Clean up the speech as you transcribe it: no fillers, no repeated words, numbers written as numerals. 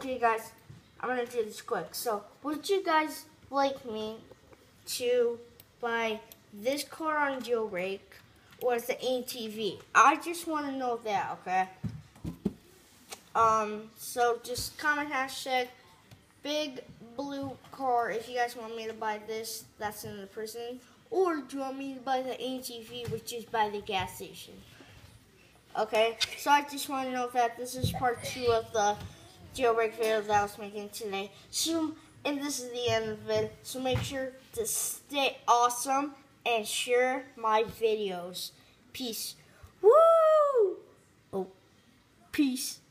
Okay, guys, I'm gonna do this quick. So, would you guys like me to buy this car on jailbreak or the ATV? I just want to know that, okay? So just comment hashtag big blue car if you guys want me to buy this. That's in the prison. Or do you want me to buy the ATV, which is by the gas station? Okay, so I just want to know that this is part 2 of the jailbreak video that I was making today. So, and this is the end of it. So make sure to stay awesome and share my videos. Peace. Woo! Oh, peace.